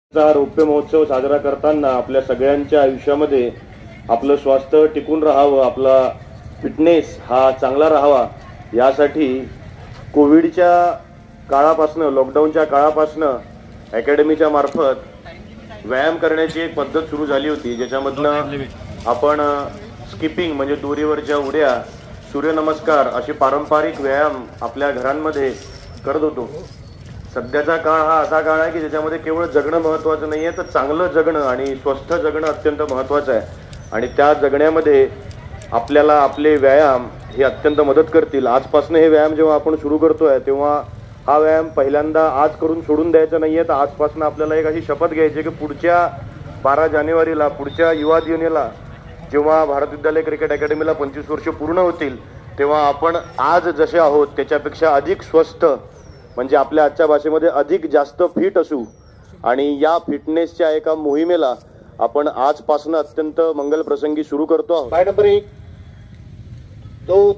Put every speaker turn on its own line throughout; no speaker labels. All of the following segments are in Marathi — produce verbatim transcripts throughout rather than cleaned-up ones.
चा रौप्य महोत्सव साजरा करताना आपल्या सगळ्यांच्या आयुष्यामध्ये आपलं स्वास्थ्य टिकून राहावं, आपला फिटनेस हा चांगला राहावा यासाठी कोविडच्या काळापासनं, लॉकडाऊनच्या काळापासनं अकॅडमीच्या मार्फत व्यायाम करण्याची एक पद्धत सुरू झाली होती, ज्याच्यामधनं आपण स्किपिंग म्हणजे दोरीवरच्या उड्या, सूर्यनमस्कार असे पारंपरिक व्यायाम आपल्या घरांमध्ये करत होतो. सध्याचा काळ हा असा काळ आहे की ज्याच्यामध्ये केवळ जगणं महत्त्वाचं नाही आहे, तर चांगलं जगणं आणि स्वस्थ जगणं अत्यंत महत्त्वाचं आहे. आणि त्या जगण्यामध्ये आपल्याला आपले व्यायाम हे अत्यंत मदत करतील. आजपासून हे व्यायाम जेव्हा आपण सुरू करतोय तेव्हा हा व्यायाम पहिल्यांदा आज करून सोडून द्यायचा नाही आहे, तर आजपासून आपल्याला एक अशी शपथ घ्यायची की पुढच्या बारा जानेवारीला, पुढच्या युवा दिनाला जेव्हा भारत विद्यालय क्रिकेट अकॅडमीला पंचवीस वर्ष पूर्ण होतील, तेव्हा आपण आज जसे आहोत त्याच्यापेक्षा अधिक स्वस्थ, म्हणजे आपल्या आजच्या भाषेमध्ये अधिक जास्त फिट असू. आणि या फिटनेसच्या एका मोहिमेला आपण आजपासून अत्यंत मंगल प्रसंगी सुरू करतो आहोत.
पाय नंबर एक, दोन,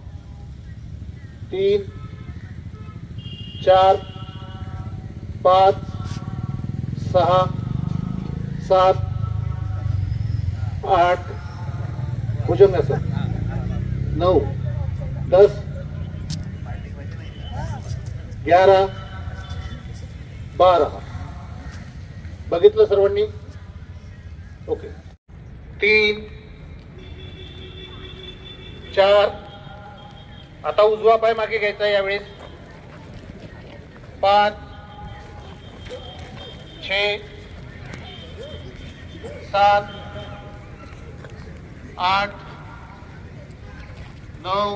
तीन, चार, पाच, सहा, सात, आठ, भुजंगासन, नऊ, दस, ग्यारह, बारा. बघितलं सर्वांनी? ओके. तीन, चार, आता उजवा पाय मागे घ्यायचा यावेळेस. पाच, छे, सात, आठ, नऊ,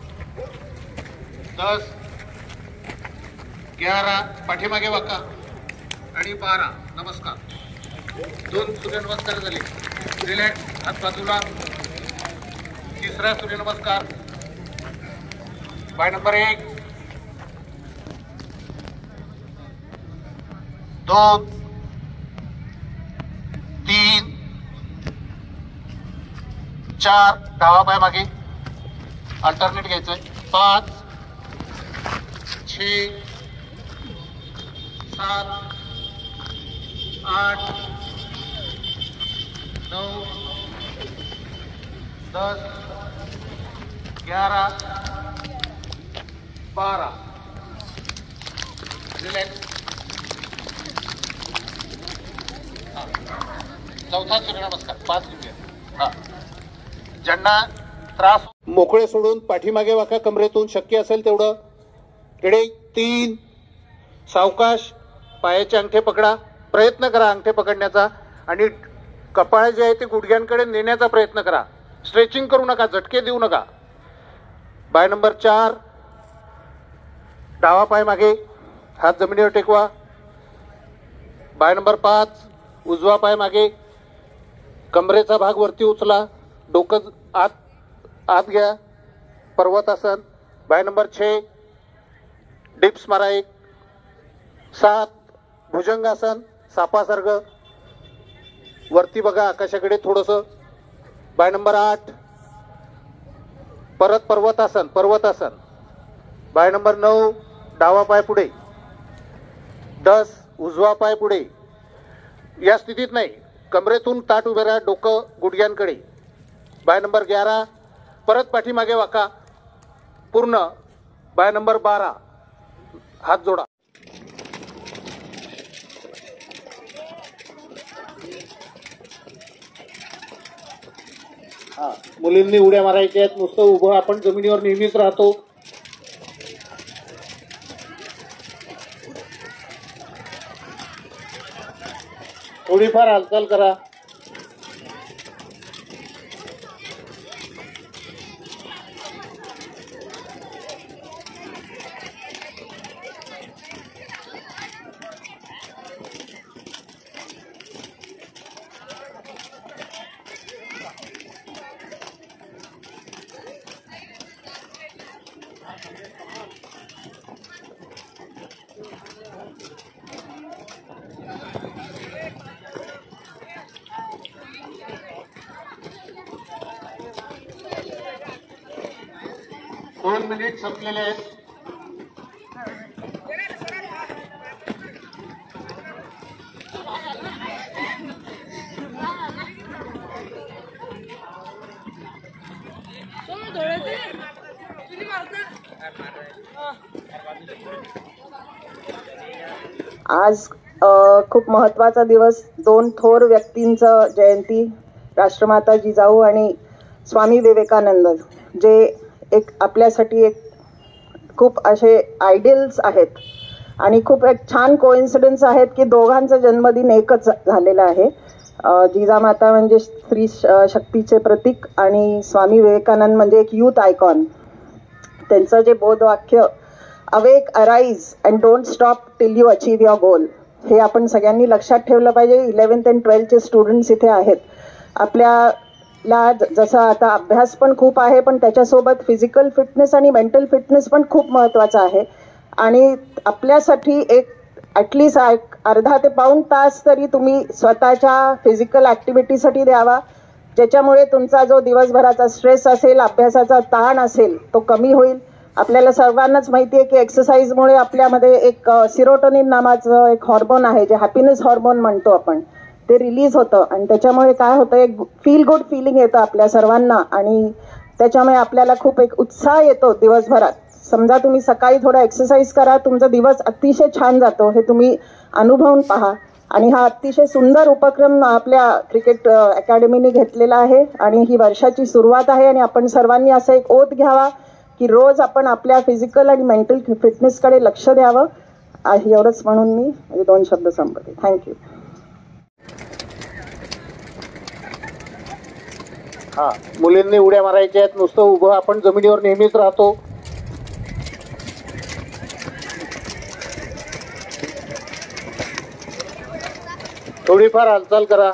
दस, ग्यारह, पाठीमागे वाका, आणि बारा. नमस्कार. दोन सूर्यनमस्कार झाले. रिलॅक्स, हात बाजूला. तिसरा सूर्यनमस्कार. पाय नंबर एक, दोन, तीन, चार, डावा पाय मागे, अल्टरनेट घ्यायचंय. पाच, छे, सात, आठ, नऊ, दस, ग्यारह, बारा. रिलॅक्स. चौथा सूर्यनमस्कार. पाच रुपये. हा, ज्यांना त्रास, मोकळे सोडून पाठीमागे वाका, कमरेतून शक्य असेल तेवढं. इकडे तीन, सावकाश. पायाचे अंगठे पकडा, प्रयत्न करा अंगठे पकडण्याचा, आणि कपाळ जे आहे ते गुडघ्यांकडे नेण्याचा प्रयत्न करा. स्ट्रेचिंग करू नका, झटके देऊ नका. पाय नंबर चार, डावा पाय मागे, हात जमिनीवर टेकवा. पाय नंबर पाच, उजवा पाय मागे, कमरेचा भाग वरती उचला, डोकं आत आत घ्या, पर्वतासन. पाय नंबर छे, डिप्स मारा एक. सात, भुजंगासन, सापासारखं वरती बघा, आकाशाकडे थोडंसं. पाय नंबर आठ, परत पर्वतासन, पर्वतासन. पाय नंबर नऊ, डावा पाय पुढे. दस, उजवा पाय पुढे. या स्थितीत नाही, कमरेतून ताट उभे राहा, डोकं गुडघ्यांकडे. पाय नंबर ग्यारा, परत पाठीमागे वाका पूर्ण. पाय नंबर बारा, हात जोडा. हा, मुलींनी उड्या मारायच्या आहेत. नुसतं उभं आपण जमिनीवर नेहमीच राहतो. थोडीफार हालचाल करा. दोन मिनिट संपलेले आहेत.
आज अ, खूप महत्त्वाचा दिवस, दोन थोर व्यक्तींचं जयंती, राष्ट्रमाता जिजाऊ आणि स्वामी विवेकानंद, जे एक आपल्यासाठी एक खूप असे आयडियल्स आहेत आणि खूप एक छान कोइन्सिडन्स आहेत की दोघांचा जन्मदिन एकच झालेला आहे. जिजामाता म्हणजे स्त्री शक्तीचे प्रतीक आणि स्वामी विवेकानंद म्हणजे एक यूथ आयकॉन. त्यांचं जे बोधवाक्य awake arise and don't stop till you achieve your goal, हे आपण सगळ्यांनी लक्षात ठेवलं पाहिजे. इलेव्हन्थ अँड ट्वेल्थचे स्टुडंट्स इथे आहेत. आपल्याला जसं आता अभ्यास पण खूप आहे, पण त्याच्यासोबत फिजिकल फिटनेस आणि मेंटल फिटनेस पण खूप महत्त्वाचं आहे. आणि आपल्यासाठी एक ॲटलिस्ट एक अर्धा ते पाऊण तास तरी तुम्ही स्वतःच्या फिजिकल ॲक्टिव्हिटीसाठी द्यावा, ज्याच्यामुळे तुमचा जो दिवसभराचा स्ट्रेस असेल, अभ्यासाचा ताण असेल, तो कमी होईल. आपल्याला सर्वांनाच माहिती आहे की एक्सरसाइजमुळे आपल्यामध्ये एक सिरोटोनिन नावाचं एक हॉर्मोन आहे, जे हॅपीनेस हॉर्मोन म्हणतो आपण, ते रिलीज होतं आणि त्याच्यामुळे काय होतं, एक फील गुड फिलिंग येतं आपल्या सर्वांना आणि त्याच्यामुळे आपल्याला खूप एक उत्साह येतो दिवसभरात. समजा तुम्ही सकाळी थोडा एक्सरसाइज करा, तुमचा दिवस अतिशय छान जातो, हे तुम्ही अनुभवून पहा. आणि हा अतिशय सुंदर उपक्रम आपल्या क्रिकेट अकॅडमीने घेतलेला आहे आणि ही वर्षाची सुरुवात आहे. आणि आपण सर्वांनी असं एक ओथ घ्यावा की रोज आपण आपल्या फिजिकल आणि मेंटल फिटनेसकडे लक्ष द्यावं. एवढंच म्हणून मी माझे दोन शब्द संपवते. थँक्यू.
हा, मुलींनी उड्या मारायच्या आहेत, नुसतं उभं आपण जमिनीवर नेहमीच राहतो. थोडीफार हालचाल करा.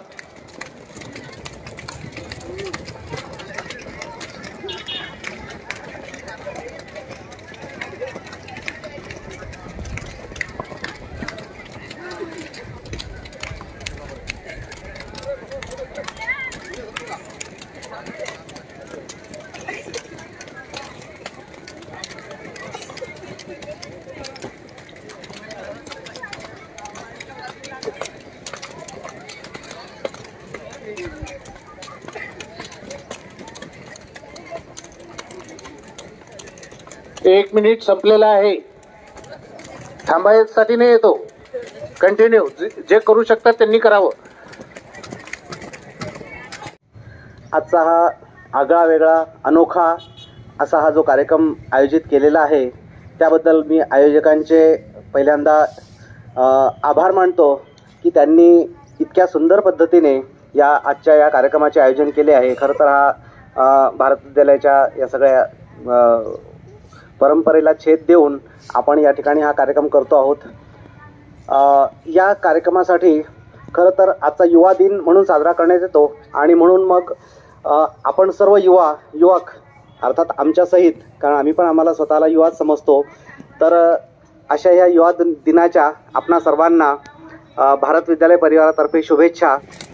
एक मिनिट संपलेला आहे. थांबायसाठी नाही येतो. कंटिन्यू. जे करू शकतात त्यांनी करावं.
आजचा हा आगळा वेगळा अनोखा असा हा जो कार्यक्रम आयोजित केलेला आहे, त्याबद्दल मी आयोजकांचे पहिल्यांदा आभार मानतो की त्यांनी इतक्या सुंदर पद्धतीने या आजच्या या कार्यक्रमाचे आयोजन केले आहे. खरं तर हा भारत विद्यालयाच्या या सगळ्या परंपरेला छेद देऊन आपण या ठिकाणी हा कार्यक्रम करतो आहोत. या कार्यक्रमासाठी खरं तर आजचा युवा दिन म्हणून साजरा करण्यात येतो आणि म्हणून मग आपण सर्व युवा युवक अर्थात आमच्या सहित, कारण आम्ही पण आम्हाला स्वतःला युवाच समजतो, तर अशा या युवा दिनाच्या आपणा सर्वांना भारत विद्यालय परिवारातर्फे शुभेच्छा.